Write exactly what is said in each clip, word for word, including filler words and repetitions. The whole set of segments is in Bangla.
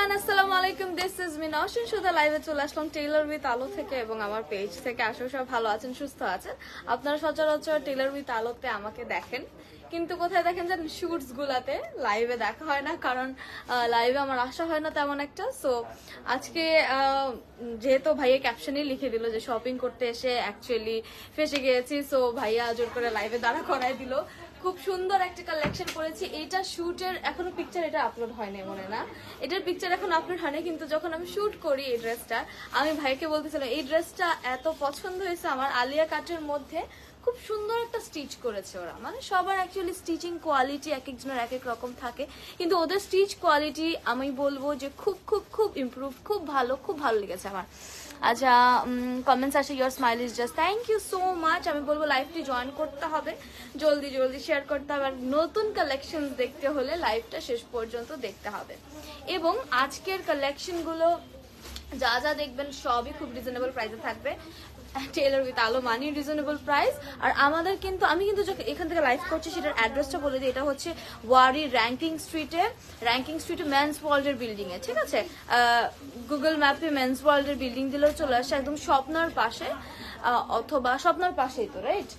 এভরিওয়ান, আসসালামু আলাইকুম। This is me Naushin. শুধু লাইভে চলে আসলাম টেইলর উইথ আলো থেকে এবং আমার পেজ থেকে। আসলে সব ভালো আছেন, সুস্থ আছেন। আপনারা সচরাচর টেইলর উইথ আলোতে আমাকে দেখেন, কিন্তু কোথায় দেখেন যেন শুটস গুলাতে, লাইভে দেখা হয় না, কারণ লাইভে আমার আসা হয় না তেমন একটা। সো আজকে যেহেতু ভাইয়া ক্যাপশনেই লিখে দিল যে শপিং করতে এসে অ্যাকচুয়ালি ফেসে গিয়েছি, সো ভাইয়া জোর করে লাইভে দাঁড়া করাই দিল। খুব সুন্দর একটা কালেকশন করেছি। এটা শুটের এখনো পিকচার এটা আপলোড হয়নি মনে না, এটার পিকচার এখন আপলোড হয়নি, কিন্তু যখন আমি শুট করি এই ড্রেসটা, আমি ভাইকে বলতেছিলাম এই ড্রেসটা এত পছন্দ হয়েছে আমার। আলিয়া কাটের মধ্যে খুব সুন্দর একটা স্টিচ করেছে ওরা, মানে সবার অ্যাকচুয়ালি স্টিচিং কোয়ালিটি এক একজনের এক এক রকম থাকে, কিন্তু ওদের স্টিচ কোয়ালিটি আমি বলবো যে খুব খুব খুব ইমপ্রুভ, খুব ভালো, খুব ভালো লেগেছে আমার। আচ্ছা, কমেন্টস আসে your smile is just, thank you so much. আমি বলবো লাইভটি জয়েন করতে হবে, জলদি জলদি শেয়ার করতে হবে, আর নতুন কালেকশন দেখতে হলে লাইভটা শেষ পর্যন্ত দেখতে হবে। এবং আজকের কালেকশনগুলো যা যা দেখবেন সবই খুব রিজনেবল প্রাইসে থাকবে। টেইলর উইথ আলো মানি রিজনেবল প্রাইস। আর আমাদের কিন্তু আমি কিন্তু এখান থেকে লাইভ করছি সেটার অ্যাড্রেসটা বলে দিই। এটা হচ্ছে ওয়ারি র্যাঙ্কিং স্ট্রিটে, র্যাঙ্কিং স্ট্রিটে মেন্স ওয়ার্ল্ডের বিল্ডিং এ, ঠিক আছে? গুগল ম্যাপে মেন্স ওয়ার্ল্ডের বিল্ডিং দিলেও চলে আসে, একদম স্বপ্নার পাশে, অথবা স্বপ্নার পাশেই তো, রাইট?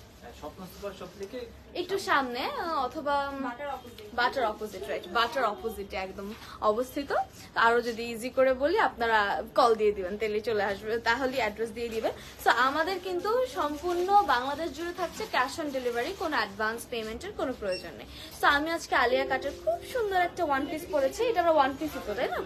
একটু সামনে, অথবা বাটার অপোজিট, রাইট, বাটার অপোজিটে একদম অবস্থিত। আরো যদি ইজি করে বলি, আপনারা কল দিয়ে দিবেন, তেলে চলে আসবে, তাহলে অ্যাড্রেস দিয়ে দিবেন। সো আমাদের কিন্তু সম্পূর্ণ বাংলাদেশ জুড়ে থাকছে ক্যাশ অন ডেলিভারি, কোনো অ্যাডভান্স পেমেন্টের কোনো প্রয়োজন নেই। সো আমি আজকে আলিয়া কাটের খুব সুন্দর একটা ওয়ান পিস পরেছি। এটা আমরা ওয়ান পিসই তো, তাই না?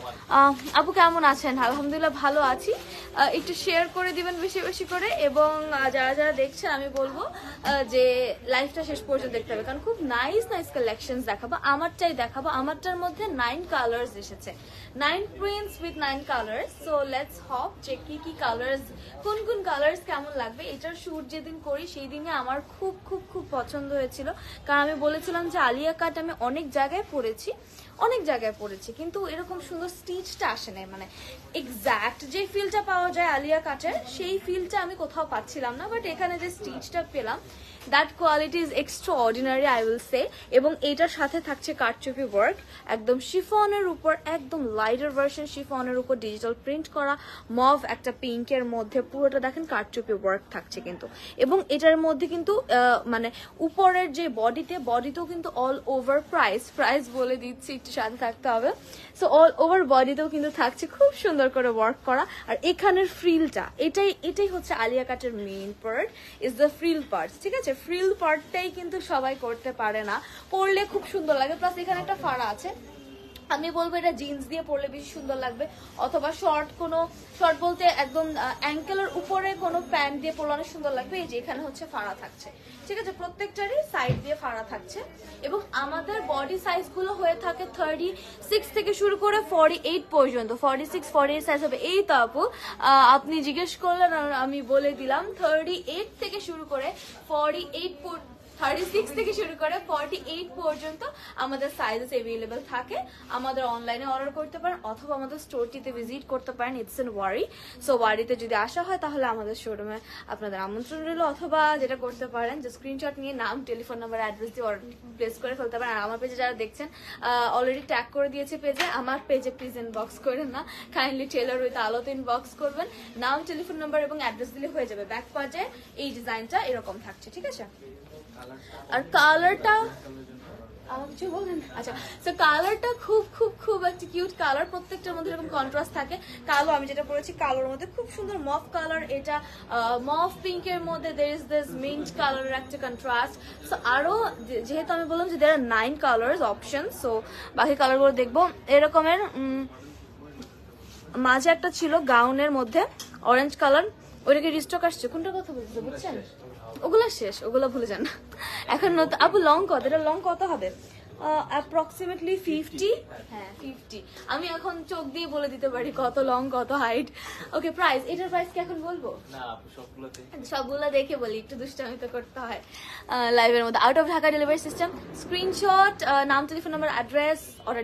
আপু কেমন আছেন? আলহামদুলিল্লাহ ভালো আছি। একটু শেয়ার করে দিবেন বেশি বেশি করে, এবং যারা যারা দেখছেন আমি বলবো যে লাইভটা শেষ পর্যন্ত দেখতে হবে, কারণ খুব নাইস নাইস কালেকশনস দেখাবো। আমারটাই দেখাবো, আমারটার মধ্যে নাইন কালার্স এসেছে, nine prints with nine colours. So let's hop যে কি কি কালার্স, কোন কোন কালার্স কেমন লাগবে। এটার শুট যেদিন করি সেই দিনে আমার খুব খুব খুব পছন্দ হয়েছিল, কারণ আমি বলেছিলাম যে আলিয়া কাট আমি অনেক জায়গায় পরেছি, অনেক জায়গায় পড়েছি, কিন্তু এরকম সুন্দর স্টিচটা আসে নাই, মানে এক্সাক্ট যে ফিলটা পাওয়া যায় আলিয়া কাটের সেই ফিলটা আমি কোথাও পাচ্ছিলাম না। বাট এখানে যে স্টিচটা পেলাম, that quality is extraordinary, I will say. এবং এটার সাথে থাকছে কারচুপি ওয়ার্ক, একদম শিফনের উপর, একদম লাইটার ভার্সন শিফনের উপর ডিজিটাল প্রিন্ট করা, মভ একটা পিঙ্কের মধ্যে, পুরোটা দেখেন কারচুপি ওয়ার্ক থাকছে কিন্তু। এবং এটার মধ্যে কিন্তু মানে উপরের যে বডিতে, বডিতেও কিন্তু অল ওভার প্রাইস প্রাইস বলে দিচ্ছি, একটু সাথে থাকতে হবে। সো অল ওভার বডিতেও কিন্তু থাকছে খুব সুন্দর করে ওয়ার্ক করা। আর এখানের ফ্রিলটা, এটাই এটাই হচ্ছে আলিয়া কাটের main part, is the frill part, ঠিক আছে? ফ্রিল পার্টটাই কিন্তু সবাই করতে পারে না, পরলে খুব সুন্দর লাগে। প্লাস এখানে একটা ফাড়া আছে, আমি বলবো এটা জিন্স দিয়ে পরলে বেশি সুন্দর লাগবে, অথবা শর্ট কোনো, শর্ট বলতে একদম অ্যাঙ্কেলের উপরে কোনো প্যান্ট দিয়ে পরলে অনেক সুন্দর লাগবে। এই যে এখানে হচ্ছে ফাড়া থাকছে, ঠিক আছে? প্রত্যেকটারই সাইড দিয়ে ফাড়া থাকছে। এবং আমাদের বডি সাইজ গুলো হয়ে থাকে থার্টি সিক্স থেকে শুরু করে ফর্টি এইট পর্যন্ত, forty six forty eight size হবে। এই তো আপু আপনি জিজ্ঞেস করলেন, আমি বলে দিলাম থার্টি এইট থেকে শুরু করে ফর্টি এইট থার্টি সিক্স থেকে শুরু করে ফর্টি এইট পর্যন্ত আমাদের সাইজেস অ্যাভেলেবেল থাকে। আমাদের অনলাইনে অর্ডার করতে পারেন, অথবা আমাদের স্টোরটিতে ভিজিট করতে পারেন। It's in Wari. সো ওয়ারিতে যদি আসা হয় তাহলে আমাদের শোরুমে আপনাদের আমন্ত্রণ রইল, অথবা যেটা করতে পারেন যে স্ক্রিনশট নিয়ে নাম, টেলিফোন নাম্বার, অ্যাড্রেস দিয়ে অর্ডার প্লেস করে ফেলতে পারেন। আর আমার পেজে যারা দেখছেন অলরেডি ট্যাগ করে দিয়েছে পেজে, আমার পেজে প্লিজ ইনবক্স করেন না, কাইন্ডলি টেইলর উইথ আলোতে ইনবক্স করবেন। নাম, টেলিফোন নাম্বার এবং অ্যাড্রেস দিলে হয়ে যাবে। ব্যাক পার্টে এই ডিজাইনটা এরকম থাকছে, ঠিক আছে? আর কালারটা আমার কিছু বলবেন? আচ্ছা, তো কালারটা খুব খুব খুব একটা কিউট কালার, প্রত্যেকটার মধ্যে এরকম কন্ট্রাস্ট থাকে। কালো, আমি যেটা পরেছি কালোর মধ্যে খুব সুন্দর মফ কালার, এটা মফ পিঙ্কের মধ্যে দের ইজ দিস মিন্ট কালারের একটা কন্ট্রাস্ট। সো আরো যেহেতু আমি বললাম যে there are nine colours option, so বাকি কালারগুলো দেখবো। এরকমের মাঝে একটা ছিল গাউনের মধ্যে অরেঞ্জ কালার, ওইটাকে রিস্টক আসছে, কোনটা কথা বলছো বুঝছেন? ওগুলো শেষ, ওগুলো ভুলে যান এখন। আপু লং কত? এটা লং কত হবে? Approximately fifty. হ্যাঁ ফিফটি। আমি এখন চোখ দিয়ে বলে দিতে পারি কত লং কত হাইট। ওকে, প্রাইস, এটার প্রাইস কি এখন বলবো? সবগুলো দেখে বলি, একটু দুষ্টামি তো করতে হয় লাইভের মধ্যে। Out of Dhaka delivery system, screenshot, নাম, telephone number, address, order done.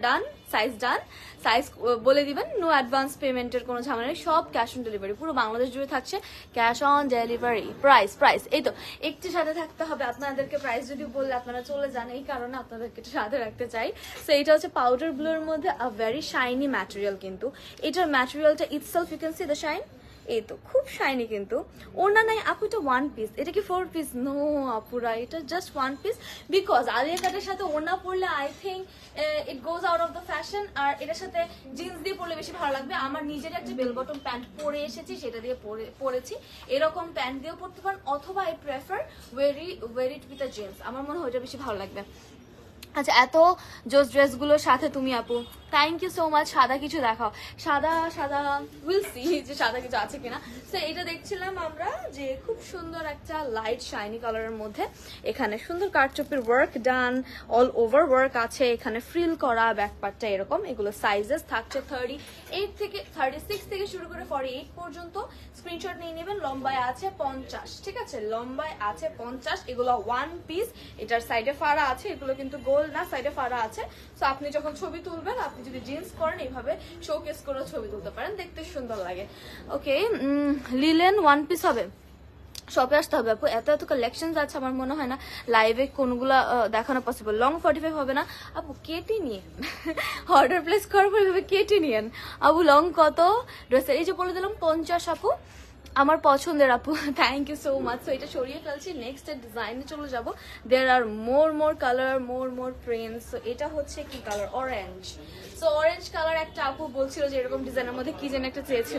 Size done, size বলে দিবেন, নো অ্যাডভান্স পেমেন্টের কোনো ঝামেলা নেই, সব ক্যাশ অন ডেলিভারি, পুরো বাংলাদেশ জুড়ে থাকছে cash on delivery. Price price এই তো একটু সাথে থাকতে হবে, আপনাদেরকে প্রাইস যদি বললে আপনারা চলে যান, এই কারণে আপনাদেরকে একটু সাথে রাখতে চাই। সো এটা হচ্ছে পাউডার ব্লুর মধ্যে আ ভেরি শাইনি ম্যাটেরিয়াল, কিন্তু এটার ম্যাটেরিয়ালটা itself you can see the shine, এই তো খুব শাইনি। কিন্তু ওনা নাই আপু, এটা ওয়ান পিস, এটা কি ফোর পিস? নো আপুরা, এটা just one piece, because Alia কাটের সাথে ওনা পরলে I think it goes out of the fashion, আর এটার সাথে জিন্স দিয়ে পরলে বেশি ভালো লাগবে। আমার নিজের একটা বেল বটম প্যান্ট পরে এসেছি, সেটা দিয়ে পরেছি, এরকম প্যান্ট দিয়েও পরতে পারেন, অথবা I prefer wear wear it with a jeans, আমার মনে হয় ওইটা বেশি ভালো লাগবে। আচ্ছা, এত জোস ড্রেসগুলোর সাথে তুমি আপু, থ্যাংক ইউ সো মাচ। সাদা কিছু দেখাও, সাদা সাদা উইল সি যে সাদা কিছু আছে কিনা। তো এটা দেখছিলাম আমরা যে খুব সুন্দর একটা লাইট শাইনি কালারের মধ্যে, এখানে সুন্দর কারচুপির work done, all over work আছে, এখানে ফ্রিল করা ব্যাকপার্টটা এরকম। এগুলো সাইজেস থাকছে থার্টি এইট থেকে থার্টি সিক্স থেকে শুরু করে ফর্টি এইট পর্যন্ত। স্ক্রিনশট নিয়ে নেবেন। লম্বায় আছে পঞ্চাশ, ঠিক আছে, লম্বায় আছে পঞ্চাশ। এগুলো ওয়ান পিস, এটার সাইডে ফাড়া আছে, এগুলো কিন্তু গোল না, সাইডে ফাড়া আছে। তো আপনি যখন ছবি তুলবেন, আপনি যদি জিন্স করেন এইভাবে শোকেস করে ছবি তুলতে পারেন, দেখতে সুন্দর লাগে। ওকে, লিলেন ওয়ান পিস হবে, শপে আসতে হবে আপু, এত এত কালেকশন আছে, আমার মনে হয় না লাইভে কোনগুলা দেখানো পসিবল। লং ফর্টি ফাইভ হবে না আপু, কেটে নিয়ে অর্ডার প্লেস করার পর এভাবে কেটে নিয়েন আপু। লং কত ড্রেসের? এই যে বলে দিলাম পঞ্চাশ আপু, আমার পছন্দের আপু, thank you so much. So এটা সরিয়ে ফেলছি, নেক্সট এর ডিজাইনে চলে যাবো। There are more more colour, more more prints. So এটা হচ্ছে কি কালার? অরেঞ্জ। সো অরেঞ্জ কালার একটা আপু বলছিল যে এরকম ডিজাইনের মধ্যে কি যেন একটা চেয়েছিল,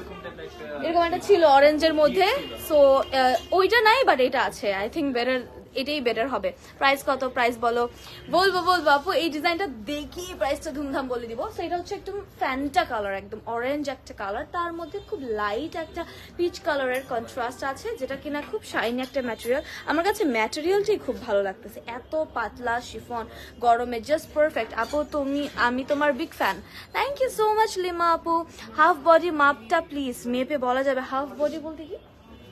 এরকম একটা ছিল অরেঞ্জের মধ্যে। সো ওইটা নাই, বাট এটা আছে, আই থিঙ্ক বেটার, এটাই বেটার হবে। প্রাইস কত? প্রাইস বলো। বলবো বলবো আপু, এই ডিজাইনটা দেখি প্রাইসটা ধুমধাম বলে দিব। সো এটা হচ্ছে একদম ফ্যান্টা কালার, একদম অরেঞ্জ একটা কালার, তার মধ্যে খুব লাইট একটা পিচ কালারের কন্ট্রাস্ট আছে, যেটা কিনা খুব শাইনি একটা ম্যাটেরিয়াল। আমার কাছে ম্যাটেরিয়ালটাই খুব ভালো লাগতেছে, এত পাতলা শিফন, গরমে জাস্ট পারফেক্ট। আপু তুমি, আমি তোমার big fan, thank you so much Lima আপু। হাফ বডি মাপটা প্লিজ মেপে বলা যাবে? হাফ বডি বলতে কি?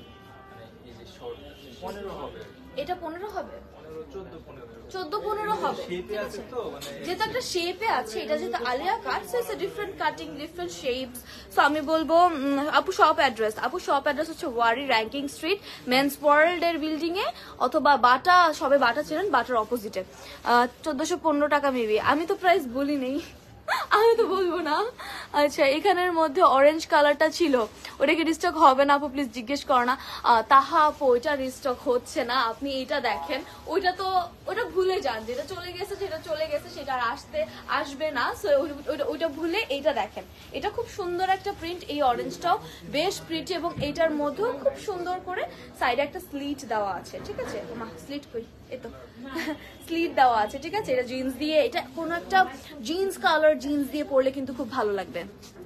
এটা পনেরো হবে, চোদ্দ পনেরো হবে, যেহেতু একটা শেপে আছে, এটা যেহেতু Alia cut, so it's different cutting, different shapes. So আমি বলবো আপু শপ অ্যাড্রেস, আপু শপ অ্যাড্রেস হচ্ছে Wari Rankin street, men's world এর বিল্ডিং এ, অথবা বাটা, সবে বাটা ছিলেন, বাটার অপোজিটে। চোদ্দশো পনেরো টাকা মেবি, আমি তো প্রাইস বলি নেই, আমি তো বলবো না। আচ্ছা, এখানের মধ্যে অরেঞ্জ কালারটা ছিল, ওটা কি রিস্টক হবে না আপু? প্লিজ জিজ্ঞেস করো না। তাহা আপু, ওইটা রিস্টক হচ্ছে না, আপনি এটা দেখেন। ওইটা তো ওটা ভুলে যান, যেটা চলে গেছে সেটা চলে গেছে, সেটা আর আসতে আসবে না। সো ওইটা ভুলে এইটা দেখেন, এটা খুব সুন্দর একটা প্রিন্ট, এই অরেঞ্জটাও বেশ প্রিন্ট, এবং এইটার মধ্যেও খুব সুন্দর করে সাইডে একটা স্লিট দেওয়া আছে, ঠিক আছে? মা স্লিট কই? এতো স্লিট দেওয়া আছে, ঠিক আছে? এটা জিন্স দিয়ে, এটা কোনো একটা জিন্স কালার, জিন্স দিয়ে পরলে কিন্তু খুব ভালো লাগবে।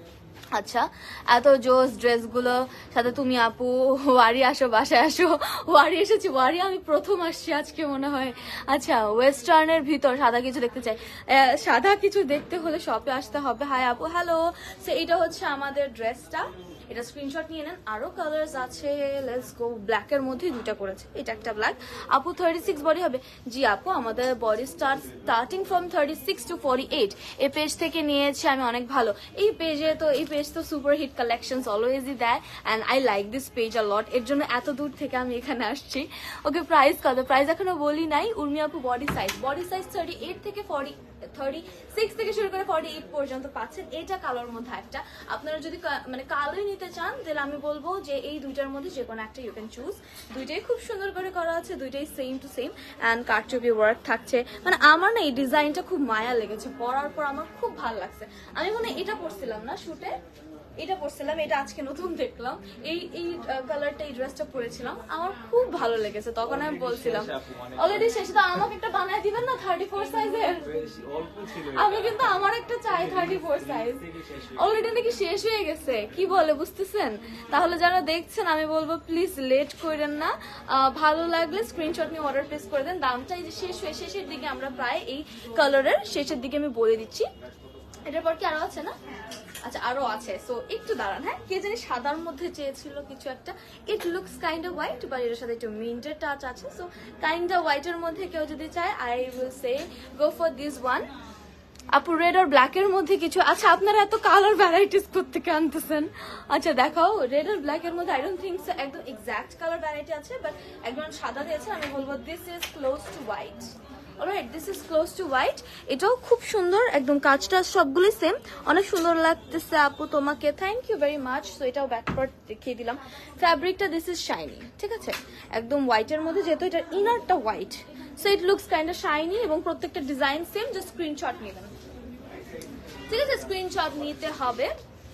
আচ্ছা, এত জোস ড্রেসগুলো সাথে তুমি আপু, ওয়ারি আসো, বাসায় আসো। ওয়ারি এসেছি, ওয়ারি আমি প্রথম আসছি আজকে মনে হয়। আচ্ছা, ওয়েস্টার্নের ভিতর সাদা কিছু দেখতে চাই, সাদা কিছু দেখতে হলে শপে আসতে হবে। হাই আপু, হ্যালো। সো এটা হচ্ছে আমাদের ড্রেসটা, এটা স্ক্রিনশট নিয়ে নেন। আরো কালার্স আছে, লেটস গো। ব্ল্যাক এর মধ্যে দুইটা করেছে, এটা একটা ব্ল্যাক। আপু থার্টি সিক্স বডি হবে? জি আপু, আমাদের body start starting from thirty six to forty eight. এই পেজ থেকে নিয়েছি আমি, অনেক ভালো এই পেজে। তো এই পেজ তো সুপার হিট কালেকশনস অলওয়েজই দেয়, and I like this page a lot, এর জন্য এত দূর থেকে আমি এখানে আসছি। ওকে, প্রাইস কত? প্রাইস এখনো বলি নাই। উর্মি আপু body size, body size thirty eight থেকে ফর্টি থার্টি সিক্স থেকে শুরু করে ফর্টি এইট পর্যন্ত পাচ্ছেন। এটা কালোর মধ্যে একটা, আপনারা যদি মানে কালোই নিতে চান, তাহলে আমি বলবো যে এই দুইটার মধ্যে যে কোনো একটা ইউ ক্যান চুজ। দুইটাই খুব সুন্দর করে করা আছে, দুইটাই সেম টু সেম, অ্যান্ড কারচুপি ওয়ার্ক থাকছে। মানে আমার না এই ডিজাইনটা খুব মায়া লেগেছে, পরার পর আমার খুব ভালো লাগছে। আমি মানে এটা পরছিলাম না শুটে, এটা পরছিলাম, এটা আজকে নতুন দেখলাম, এই এই কালারটা, এই ড্রেসটা পরেছিলাম, আমার খুব ভালো লেগেছে। তখন আমি বলছিলাম অলরেডি শেষে, তো আমাকে একটা বানায় দিবেন না থার্টি ফোর সাইজের? আমি কিন্তু আমার একটা চাই থার্টি ফোর সাইজ, অলরেডি নাকি শেষ হয়ে গেছে, কি বলে বুঝতেছেন? তাহলে যারা দেখছেন আমি বলবো প্লিজ লেট করেন না, ভালো লাগলে স্ক্রিনশট নিয়ে অর্ডার প্লেস করে দেন। দামটা এই যে শেষ হয়ে শেষের দিকে, আমরা প্রায় এই কালারের শেষের দিকে আমি বলে দিচ্ছি। এটার পর কি আরো আছে না? আচ্ছা, আরো আছে। সো একটু দাঁড়ান, হ্যাঁ। কে জানি সাদার মধ্যে চেয়েছিল কিছু একটা, it looks kind of white, but এর সাথে একটু মিন্টের টাচ আছে। সো কাইন্ড অফ হোয়াইটের মধ্যে কেউ যদি চায়, I will say go for this one. আপু রেড আর ব্ল্যাক এর মধ্যে কিছু, আচ্ছা আপনারা এত কালার ভ্যারাইটিস কোত্থেকে আনতেছেন? আচ্ছা দেখাও, রেড আর ব্ল্যাক এর মধ্যে আই ডোন্ট থিংক একদম এক্সাক্ট কালার ভ্যারাইটি আছে, বাট একদম সাদা দিয়েছে। আমি বলবো this is close to white. Alright, this is close to white. এটাও খুব সুন্দর, একদম কাজটা সবগুলো সেম, অনেক সুন্দর লাগতেছে আপু তোমাকে, thank you very much. So এটাও ব্যাক পার্ট দেখিয়ে দিলাম। ফ্যাব্রিকটা দিস ইজ শাইনি, ঠিক আছে, একদম হোয়াইটের মধ্যে, যেহেতু এটার ইনারটা white, so it looks kind of shiny এবং প্রত্যেকটা ডিজাইন সেম। জাস্ট স্ক্রিনশট নেবেন, ঠিক আছে, স্ক্রিনশট নিতে হবে।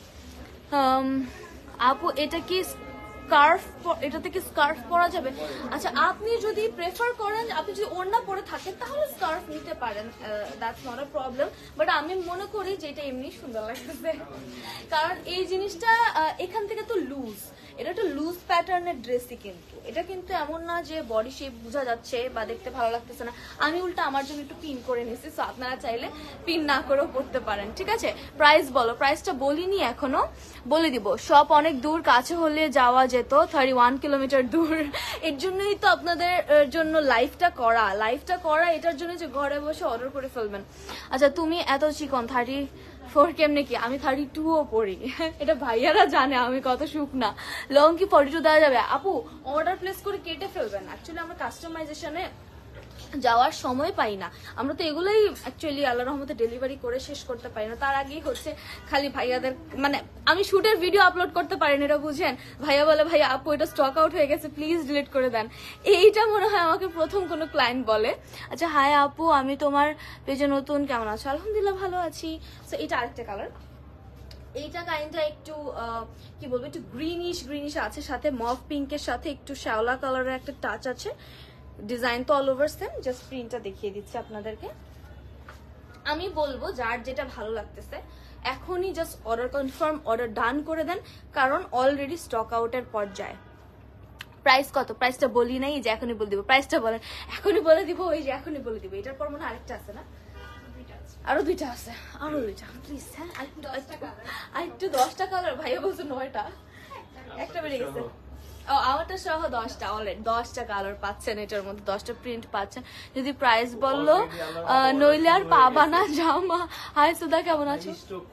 আপু এটা কি স্কার্ফ, এটা থেকে স্কার্ফ পরা যাবে? আচ্ছা আপনি যদি প্রেফার করেন, আপনি যদি ওড়না পরে থাকেন তাহলে স্কার্ফ নিতে পারেন, that's not a problem. But আমি মনে করি যে এটা এমনি সুন্দর লাগতেছে, কারণ এই জিনিসটা এখান থেকে তো লুজ, এটা একটা লুজ প্যাটার্নের ড্রেসই, কিন্তু এটা কিন্তু এমন না যে বডি শেপ বোঝা যাচ্ছে বা দেখতে ভালো লাগতেছে না। আমি উল্টা আমার জন্য একটু পিন করে নিছি, সো আপনারা চাইলে পিন না করেও পড়তে পারেন, ঠিক আছে। প্রাইস বলো, প্রাইসটা বলিনি এখনো, বলে দিব। শপ অনেক দূর, কাছে হলে যাওয়া যেত, থার্টি ওয়ান কিলোমিটার দূর। এর জন্যই তো আপনাদের জন্য লাইভটা করা, লাইভটা করা এটার জন্য যে ঘরে বসে অর্ডার করে ফেলবেন। আচ্ছা তুমি এত চিকন, থার্টি ফোর কেমনে কি? আমি থার্টি টু ও পড়ি, এটা ভাইয়ারা জানে আমি কত শুকনা। লং কি ফর্টি টু দেওয়া যাবে? আপু অর্ডার প্লেস করে কেটে ফেলবেন, অ্যাকচুয়ালি আমরা কাস্টমাইজেশনে যাওয়ার সময় পাই না, আমরা তো এগুলোই অ্যাকচুয়ালি আল্লাহ রহমতে ডেলিভারি করে শেষ করতে পারি না। তার আগেই হচ্ছে খালি ভাইয়াদের, মানে আমি শুটের ভিডিও আপলোড করতে পারি না, এটা বুঝেন। ভাইয়া বলে ভাইয়া আপু এটা স্টক আউট হয়ে গেছে, প্লিজ ডিলিট করে দেন। এইটা মনে হয় আমাকে প্রথম কোনো ক্লায়েন্ট বলে। আচ্ছা হাই আপু, আমি তোমার পেজে নতুন, কেমন আছো? আলহামদুলিল্লাহ ভালো আছি। সো এটা আরেকটা কালার, এইটা কাইন্ডটা একটু কি বলবো, একটু গ্রিনিশ গ্রিনিশ আছে, সাথে মভ পিঙ্কের সাথে একটু শ্যাওলা কালারের একটা টাচ আছে। ডিজাইন তো অল ওভার সেম, জাস্ট প্রিন্টটা দেখিয়ে দিচ্ছি আপনাদেরকে। আমি বলবো যার যেটা ভালো লাগতেছে এখনই just order confirm, order done করে দেন, কারণ অলরেডি স্টক আউটের পর্যায়ে। প্রাইস কত? প্রাইসটা বলি নাই, যে এখনই বলে দিব। প্রাইসটা বলেন, এখনই বলে দিব, ওই যে এখনই বলে দিব। এটার পর মনে হয় আরেকটা আছে না? আরো দুইটা আছে, আরো দুইটা প্লিজ। হ্যাঁ আরেকটু, দশটা কালার, ভাইয়া বলছে নয়টা, একটা বেড়ে গেছে। ও আমারটা সহ দশটা, অলরেডি দশটা কালার পাচ্ছেন, এটার মধ্যে দশটা প্রিন্ট পাচ্ছেন। যদি প্রাইস বললো নইলে আর পাবা না জামা। হাই সুদা কেমন আছো?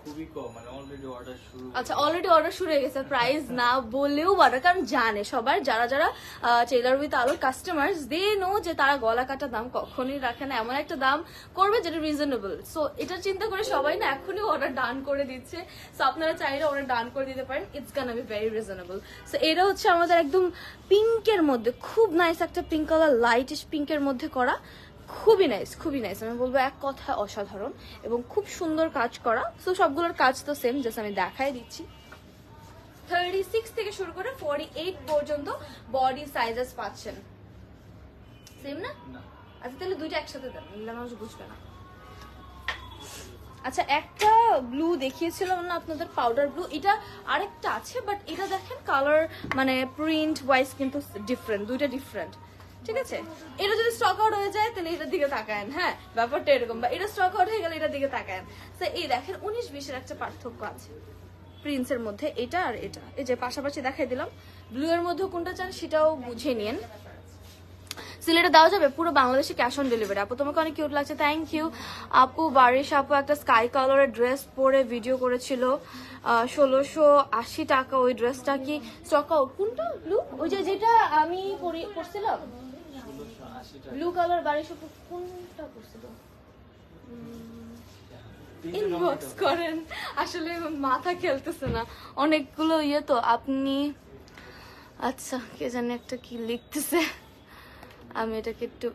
আচ্ছা অলরেডি অর্ডার শুরু হয়ে গেছে, প্রাইস না বললেও অর্ডার, কারণ জানে সবার, যারা যারা টেইলার উইথ আলোর কাস্টমার্স, দে নো যে তারা গলা কাটা দাম কখনোই রাখে না, এমন একটা দাম করবে যেটা রিজনেবল। সো এটা চিন্তা করে সবাই না এখনই অর্ডার ডান করে দিচ্ছে। সো আপনারা চাইলে অর্ডার ডান করে দিতে পারেন, it's gonna be very reasonable. So এটা হচ্ছে আমাদের একদম পিঙ্কের মধ্যে, খুব নাইস একটা পিঙ্ক কালার, লাইটিশ পিঙ্কের মধ্যে করা, খুবই নাইস, খুবই নাইস। আমি বলবো এক কথা অসাধারণ এবং খুব সুন্দর কাজ করা। সো সবগুলোর কাজ তো সেম, জাস্ট আমি দেখাই দিচ্ছি। থার্টি সিক্স থেকে শুরু করে ফর্টি এইট পর্যন্ত বডি সাইজেস পাচ্ছেন, সেম না? আচ্ছা তাহলে দুইটা একসাথে দেন, এগুলো মানুষ বুঝবে না। আচ্ছা একটা ব্লু দেখিয়েছিলাম না আপনাদের, পাউডার ব্লু, এটা আরেকটা আছে, বাট এটা দেখেন কালার মানে প্রিন্ট ওয়াইজ কিন্তু ডিফারেন্ট, দুইটা ডিফারেন্ট, ঠিক আছে। এটা যদি স্টক আউট হয়ে যায় তাহলে এটার দিকে তাকায়েন, হ্যাঁ ব্যাপারটা এরকম, বা এটা স্টক আউট হয়ে গেলে এটার দিকে তাকায়েন। তো এই দেখেন উনিশ বিশের একটা পার্থক্য আছে প্রিন্টসের মধ্যে, এটা আর এটা, এই যে পাশাপাশি দেখাই দিলাম। ব্লু এর মধ্যে কোনটা চান সেটাও বুঝে নিন। সিলেটে দেওয়া যাবে পুরো বাংলাদেশে, ক্যাশ অন ডেলিভারি। আপু তোমাকে অনেক কিউট লাগছে, থ্যাংক ইউ আপু। বারিশ আপু একটা স্কাই কালারের ড্রেস পরে ভিডিও করেছিল, ষোলোশো আশি টাকা। ওই ড্রেসটা কি স্টক আউট? কোনটা ব্লু? ওই যে যেটা আমি পরছিলাম ব্লু কালার, বারিশ আপু কোনটা পরছিল? ইনবক্স করেন, আসলে মাথা খেলতেছে না, অনেকগুলো ইয়ে তো আপনি। আচ্ছা কে জানে একটা কি লিখতেছে, আমি এটাকে একটু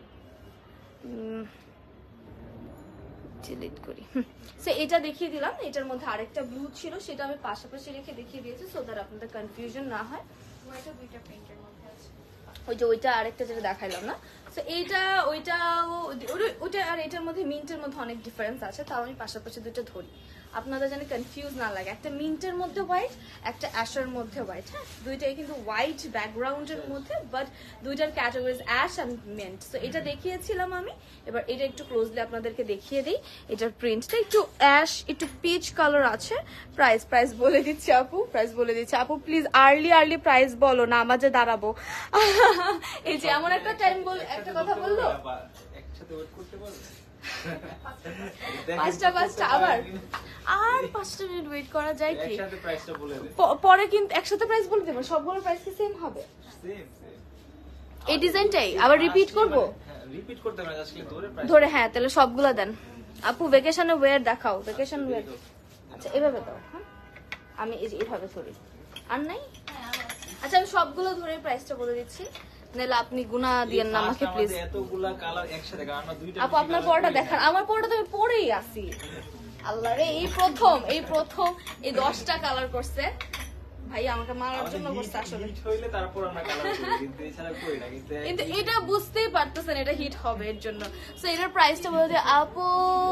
ডিলিট করি। সো এটা দেখিয়ে দিলাম, এটার মধ্যে আরেকটা ব্লু ছিল, সেটা আমি পাশাপাশি রেখে দেখিয়ে দিয়েছি, সো দ্যাট আপনাদের কনফিউশন না হয়। ওইটা দুইটা প্রিন্টের মধ্যে আছে, ওই যে ওইটা আরেকটা যেটা দেখাইলাম না। সো এইটা ওইটাও, ওইটা আর এটার মধ্যে মিন্টের মধ্যে অনেক ডিফারেন্স আছে, তাও আমি পাশাপাশি দুটো ধরি আপনাদের যেন কনফিউজ না লাগে। একটা মিন্টের মধ্যে হোয়াইট, একটা অ্যাশের মধ্যে হোয়াইট, হ্যাঁ দুইটাই কিন্তু হোয়াইট ব্যাকগ্রাউন্ডের মধ্যে, বাট দুইটার categories ash and mint. So এটা দেখিয়েছিলাম আমি, এবার এটা একটু ক্লোজলি আপনাদেরকে দেখিয়ে দিই। এটার প্রিন্টটা একটু অ্যাশ, একটু পিচ কালার আছে। প্রাইস প্রাইস বলে দিচ্ছি আপু, প্রাইস বলে দিচ্ছি আপু, প্লিজ আর্লি আর্লি প্রাইস বলো না, আমাজে দাঁড়াবো। এই যে এমন একটা টাইম বল, একটা কথা বললো, পাঁচটা পাঁচটা আবার আর পাঁচটা মিনিট ওয়েট করা যায় কি পরে কিন্তু একসাথে প্রাইস বলে দেবো সবগুলো প্রাইস কি সেম হবে এই ডিজাইনটাই আবার রিপিট করবো রিপিট করতে হবে আজকে ধরে প্রাইস ধরে হ্যাঁ তাহলে সবগুলো দেন আপু ভ্যাকেশনে ওয়্যার দেখাও ভ্যাকেশন ওয়্যার আচ্ছা এভাবে দাও হ্যাঁ আমি এই যে এইভাবে ধরি আর নাই আচ্ছা আমি সবগুলো ধরে প্রাইসটা বলে দিচ্ছি নাহলে আপনি গুনা দিয়েন না আমাকে প্লিজ এতগুলা কালার একসাথে কারণ আমরা দুইটা আপু আপনার পরটা দেখান আমার পরটা তো আমি পরেই আছি আল্লাহ রে এই প্রথম এই প্রথম এই দশটা কালার করছে ভাই আমাকে মারার জন্য করছে আসলে হিট হইলে তারপর আমরা কালার করি কিন্তু এছাড়া কই না কিন্তু কিন্তু এটা বুঝতেই পারতেছেন এটা হিট হবে এর জন্য সো এটার প্রাইসটা বলে দিই আপু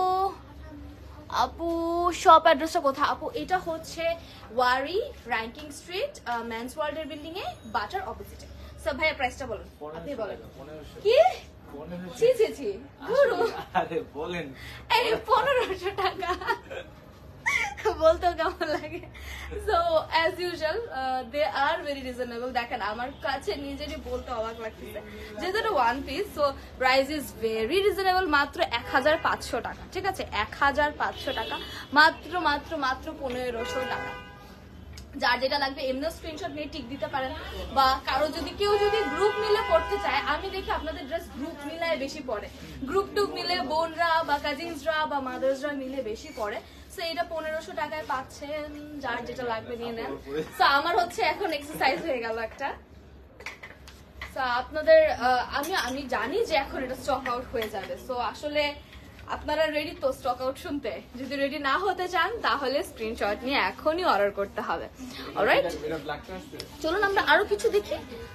আপু শপ অ্যাড্রেসটা কোথায় আপু এটা হচ্ছে ওয়ারি র্যাঙ্কিং স্ট্রিট মেন্স ওয়ার্ল্ডের বিল্ডিং এ বাটার অপোজিটে সো ভাইয়া প্রাইসটা বলুন আপনি বলেন কি ছি ছি ছি গুরু আরে বলেন এই পনেরোশো টাকা বলতেও কেমন লাগে so as usual they are very reasonable দেখেন আমার কাছে নিজেরই বলতে অবাক লাগতেছে যেহেতু এটা one piece so price is very reasonable মাত্র এক হাজার পাঁচশো টাকা ঠিক আছে এক হাজার পাঁচশো টাকা মাত্র মাত্র মাত্র পনেরোশো টাকা যার যেটা লাগবে এমনি স্ক্রিনশট নিয়ে টিক দিতে পারেন বা কারো যদি কেউ যদি গ্রুপ মিলে পড়তে চায় আমি দেখি আপনাদের ড্রেস গ্রুপ মিলায় বেশি পড়ে গ্রুপ টুপ মিলে বোনরা বা কাজিনসরা বা মাদার্সরা মিলে বেশি পড়ে সো এটা পনেরোশো টাকায় পাচ্ছেন যার যেটা লাগবে নিয়ে নেন সো আমার হচ্ছে এখন এক্সারসাইজ হয়ে গেল একটা সো আপনাদের আমি আমি জানি যে এখন এটা স্টক আউট হয়ে যাবে সো আসলে আপনারা রেডি তো স্টক আউট শুনতে যদি রেডি না হতে চান তাহলে স্ক্রিনশট নিয়ে এখনই অর্ডার করতে হবে অলরাইট চলুন আমরা আরো কিছু দেখি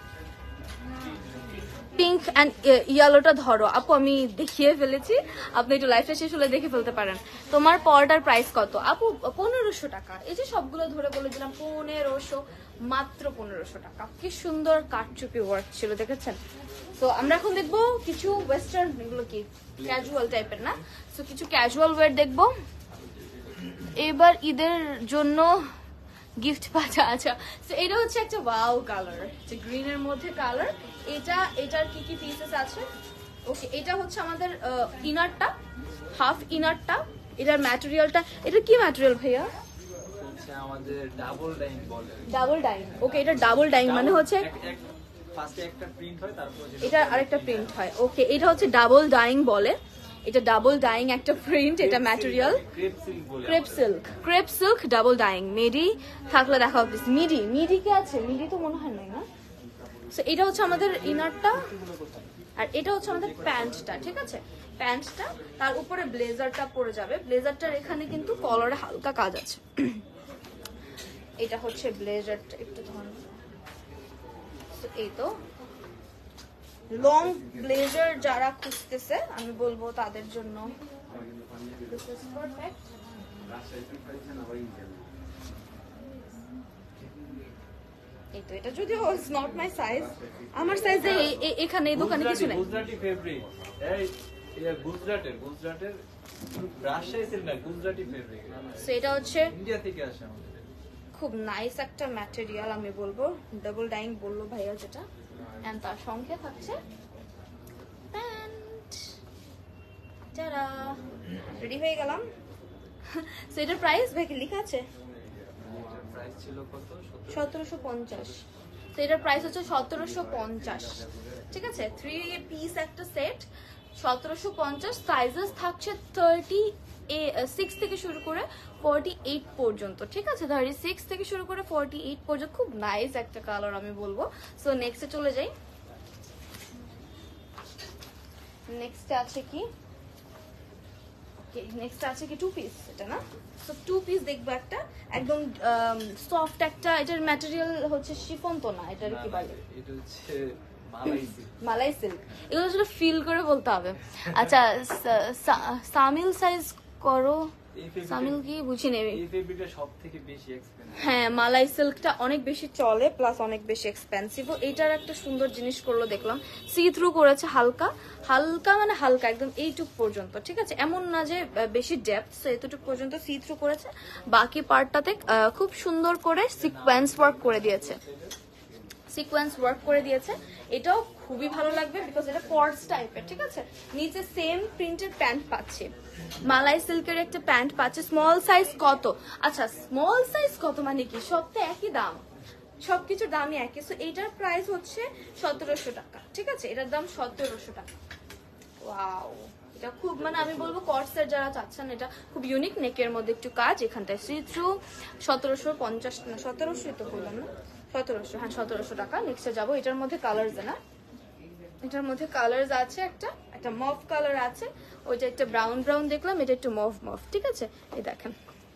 পিঙ্ক অ্যান্ড ইয়েলোটা ধরো আপু আমি দেখিয়ে ফেলেছি আপনি একটু লাইফে শেষ হলে দেখে ফেলতে পারেন তোমার পরটার প্রাইস কত আপু পনেরোশো টাকা এই যে সবগুলো ধরে বলে দিলাম পনেরোশো মাত্র পনেরোশো টাকা কি সুন্দর কাটচুপি ওয়ার্ক ছিল দেখেছেন তো আমরা এখন দেখবো কিছু ওয়েস্টার্ন এগুলো কি ক্যাজুয়াল টাইপের না তো কিছু ক্যাজুয়াল ওয়্যার দেখবো এবার ঈদের জন্য গিফট পাচ্ছা আচ্ছা তো এটা হচ্ছে একটা ওয়াও কালার যে গ্রিন এর মধ্যে কালার এটা এটার কি কি পিসেস আছে ওকে এটা হচ্ছে আমাদের ইনারটা হাফ ইনারটা এটার ম্যাটেরিয়ালটা এটা কি ম্যাটেরিয়াল ভাইয়া আমাদের ডাবল ডাইং বলে ডাবল ডাইং ওকে এটা ডাবল ডাইং মানে হচ্ছে ফার্স্টে একটা প্রিন্ট হয় তারপর এটা আরেকটা প্রিন্ট হয় ওকে এটা হচ্ছে ডাবল ডাইং বলে এটা ডাবল ডাইং একটা প্রিন্ট এটা ম্যাটেরিয়াল ক্রেপ সিল্ক বলে crepe silk crepe silk double dyeing midi থাকলে দেখাও প্লিজ মিডি মিডি কি আছে মিডি তো মনে হয় না সো এটা হচ্ছে আমাদের ইনারটা আর এটা হচ্ছে আমাদের প্যান্টটা ঠিক আছে প্যান্টটা তার উপরে ব্লেজারটা পরে যাবে ব্লেজারটার এখানে কিন্তু কলারে হালকা কাজ আছে এটা হচ্ছে ব্লেজারটা একটু ধরুন এই তো লং ব্লেজার যারা খুঁজতেছে আমি বলবো তাদের জন্য this is perfect এই তো এটা যদিও ইটস নট মাই সাইজ আমার সাইজে এখানে এই দোকানে কিছু নাই গুজরাটি ফেব্রিক এই এই গুজরাটের গুজরাটের রাজশাহী সিল্ক না গুজরাটি ফেব্রিক সো এটা হচ্ছে ইন্ডিয়া থেকে আসে আমাদের খুব নাইস একটা ম্যাটেরিয়াল আমি বলবো ডাবল ডাইং বললো ভাইয়া যেটা এন্ড তার সঙ্গে থাকছে প্যান্ট যারা রেডি হয়ে গেলাম সো এটার প্রাইস ভাই কি লেখা আছে প্রাইস ছিল কত সতেরোশো পঞ্চাশ তো এটার প্রাইস হচ্ছে সতেরোশো পঞ্চাশ ঠিক আছে থ্রি পিস একটা সেট সতেরোশো পঞ্চাশ সাইজেস থাকছে থার্টি সিক্স থেকে শুরু করে ফর্টি এইট পর্যন্ত ঠিক আছে থার্টি সিক্স থেকে শুরু করে ফর্টি এইট পর্যন্ত খুব নাইস একটা কালার আমি বলবো সো নেক্সটে চলে যাই নেক্সটে আছে কি নেক্সট আছে কি টু পিস এটা না সো টু পিস দেখবো একটা একদম সফট একটা এটার ম্যাটেরিয়াল হচ্ছে শিফন তো না এটার কি বলে এটা হচ্ছে মালাই সিল্ক মালাই সিল্ক এগুলো আসলে ফিল করে বলতে হবে আচ্ছা সামিল সাইজ করো সামিল কি বুঝি নেবে এই ফেব্রিকটা সবথেকে বেশি এক্সপেন্সিভ হ্যাঁ মালাই সিল্কটা অনেক বেশি চলে প্লাস অনেক বেশি এক্সপেন্সিভ এইটার একটা সুন্দর জিনিস করলো দেখলাম সি থ্রু করেছে হালকা হালকা মানে হালকা একদম এইটুক পর্যন্ত ঠিক আছে এমন না যে বেশি ডেপথ সো এতটুক পর্যন্ত সি থ্রু করেছে বাকি পার্টটাতে খুব সুন্দর করে সিকোয়েন্স ওয়ার্ক করে দিয়েছে সিকোয়েন্স ওয়ার্ক করে দিয়েছে, এটাও খুবই ভালো লাগবে বিকজ এটা কর্ডস টাইপের, ঠিক আছে। নিচে সেম প্রিন্টের প্যান্ট পাচ্ছি, মালাই সিল্কের একটা প্যান্ট পাচ্ছে। স্মল সাইজ কত? আচ্ছা স্মল সাইজ কত মানে কি, সব তো একই দাম, সবকিছুর দামই একই। সো এটার প্রাইস হচ্ছে সতেরোশো টাকা, ঠিক আছে, এটার দাম সতেরোশো টাকা। ওয়াও, এটা খুব মানে আমি বলবো কর্ডসের যারা চাচ্ছেন এটা খুব ইউনিক, নেকের মধ্যে একটু কাজ, এখানটায় সি থ্রু। সতেরোশো পঞ্চাশ না সতেরোশোই তো বললাম না, সতেরোশো, হ্যাঁ সতেরোশো টাকা। নেক্সটে যাবো, এটার মধ্যে কালার্স না, এটার মধ্যে কালার্স আছে, একটা একটা মভ কালার আছে, ওইটা একটা ব্রাউন ব্রাউন দেখলাম, এটা একটু মভ মভ, ঠিক আছে। এই দেখেন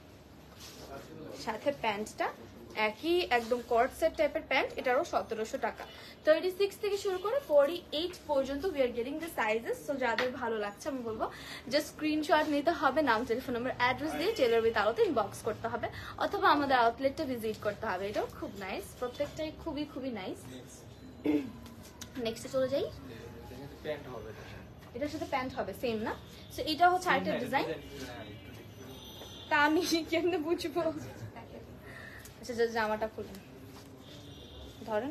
সাথে প্যান্টটা একই একদম কর্ড সেট টাইপের প্যান্ট, এটারও সতেরোশো টাকা। থার্টি সিক্স থেকে শুরু করে ফর্টি এইট পর্যন্ত we are getting the sizes. So যাদের ভালো লাগছে আমি বলবো যে স্ক্রিনশট নিতে হবে, নাম টেলিফোন নাম্বার অ্যাড্রেস দিয়ে টেলার উইথ আলোতে ইনবক্স করতে হবে, অথবা আমাদের আউটলেটটা ভিজিট করতে হবে। এটাও খুব নাইস, প্রত্যেকটাই খুবই খুবই নাইস। নেক্সটে চলে যাই, প্যান্ট হবে, এটার সাথে প্যান্ট হবে সেম না? সো এটা হচ্ছে আরেকটা ডিজাইন, তা আমি কেমনে বুঝবো? আচ্ছা জামাটা খুলুন, ধরেন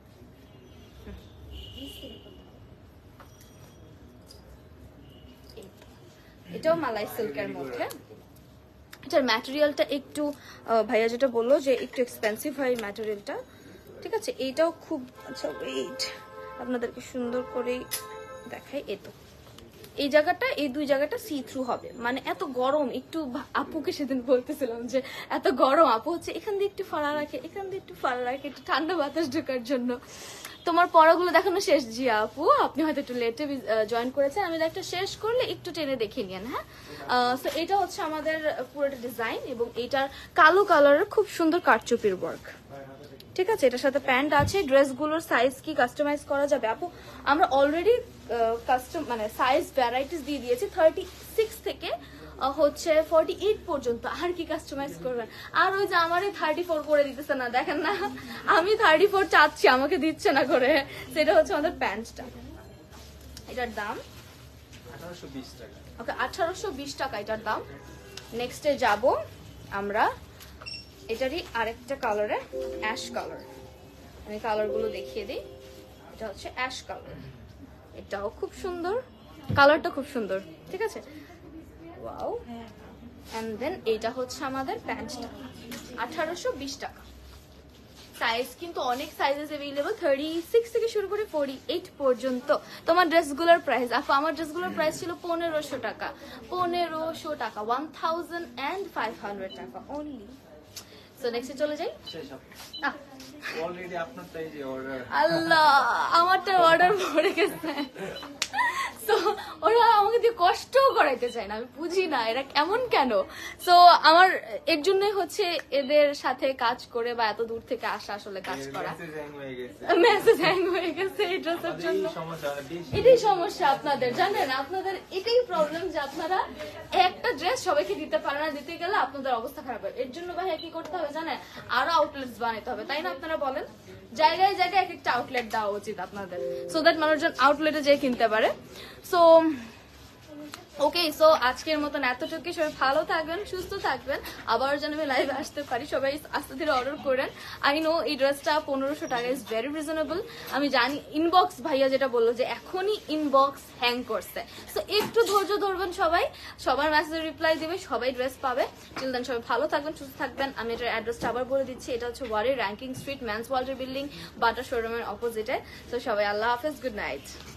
এটাও মালাই সিল্কের মধ্যে। এটার ম্যাটেরিয়ালটা একটু ভাইয়া যেটা বললো যে একটু এক্সপেন্সিভ হয় ম্যাটেরিয়ালটা, ঠিক আছে। এইটাও খুব আচ্ছা, ওয়েট আপনাদেরকে সুন্দর করে দেখাই। এই তো এই জায়গাটা, এই দুই জায়গাটা সি থ্রু হবে, মানে এত গরম, একটু আপুকে সেদিন বলতেছিলাম যে এত গরম, আপু হচ্ছে এখান দিয়ে একটু ফাড়া রাখে, এখান দিয়ে একটু ফাড়া রাখে, একটু ঠান্ডা বাতাস ঢোকার জন্য। তোমার পড়াগুলো দেখানো শেষ জি আপু, আপনি হয়তো একটু লেটে জয়েন করেছেন, আমি একটা শেষ করলে একটু টেনে দেখে নিন। হ্যাঁ, তো এটা হচ্ছে আমাদের পুরোটা ডিজাইন, এবং এটার কালো কালারের খুব সুন্দর কারচুপির ওয়ার্ক, ঠিক আছে। এটার সাথে প্যান্ট আছে। ড্রেসগুলোর সাইজ কি কাস্টমাইজ করা যাবে আপু? আমরা অলরেডি কাস্টম মানে সাইজ ভ্যারাইটিস দিয়ে দিয়েছি, থার্টি সিক্স থেকে হচ্ছে ফর্টি এইট পর্যন্ত। আর কি কাস্টমাইজ করবেন? আর ওই যে আমারই থার্টি ফোর করে দিতেছে না, দেখেন না, আমি থার্টি ফোর চাচ্ছি, আমাকে দিচ্ছে না করে। সেটা হচ্ছে আমাদের প্যান্টটা, এটার দাম আঠারোশো বিশ টাকা। ওকে, আঠারোশো বিশ টাকা এটার দাম। নেক্সটে যাব আমরা, এটারই আরেকটা কালারে, অ্যাশ কালার। আমি কালারগুলো দেখিয়ে দিই। এটা হচ্ছে অ্যাশ কালার, এটাও খুব সুন্দর, কালারটা খুব সুন্দর, ঠিক আছে। ওয়াও, এন্ড দেন এইটা হচ্ছে আমাদের প্যান্টটা, আঠারোশো বিশ টাকা। সাইজ কিন্তু অনেক সাইজেস অ্যাভেলেবল, থার্টি সিক্স থেকে শুরু করে ফর্টি এইট পর্যন্ত। তোমার ড্রেসগুলোর প্রাইস আপু? আমার ড্রেসগুলোর প্রাইস ছিল পনেরোশো টাকা, পনেরোশো টাকা, one thousand and five hundred টাকা অনলি। সো নেক্সটে চলে যাই। অলরেডি আপনারটাই যে অর্ডার, আল্লাহ আমারটা অর্ডার পড়ে গেছে। সো ওরা আমাকে দিয়ে কষ্টও করাইতে চায় না, আমি বুঝি না এরা কেমন কেন। সো আমার এর জন্যই হচ্ছে এদের সাথে কাজ করে বা এত দূর থেকে আসা আসলে কাজ করা। মেসেজ হ্যাং হয়ে গেছে এই ড্রেসের জন্য, এটাই সমস্যা আপনাদের, জানেন আপনাদের এটাই প্রবলেম যে আপনারা একটা ড্রেস সবাইকে দিতে পারে না, দিতে গেলে আপনাদের অবস্থা খারাপ হয়। এর জন্য ভাই কি করতে হবে জানেন? আরো আউটলেটস বানাইতে হবে, তাই না? আপনারা বলেন, জায়গায় জায়গায় এক একটা আউটলেট দেওয়া উচিত আপনাদের, সো দ্যাট মানুষজন আউটলেটে যেয়ে কিনতে পারে। সো ওকে, সো আজকের মতন এতটুকু। সবাই ভালো থাকবেন, সুস্থ থাকবেন, আবার যেন আমি লাইভে আসতে পারি। সবাই আস্তে ধীরে অর্ডার করেন। আই নো এই ড্রেসটা পনেরোশো টাকা ইজ ভেরি রিজনেবল, আমি জানি। ইনবক্স ভাইয়া যেটা বললো যে এখনই ইনবক্স হ্যাং করছে, সো একটু ধৈর্য ধরবেন সবাই, সবার মেসেজে রিপ্লাই দিবে, সবাই ড্রেস পাবে। টিল দেন সবাই ভালো থাকবেন, সুস্থ থাকবেন। আমি এটার অ্যাড্রেসটা আবার বলে দিচ্ছি, এটা হচ্ছে ওয়ারি র্যাঙ্কিং স্ট্রিট, ম্যানস ওয়ার্ল্ডের বিল্ডিং, বাটা শোরুমের অপোজিটে। তো সবাই আল্লাহ হাফেজ, গুড নাইট।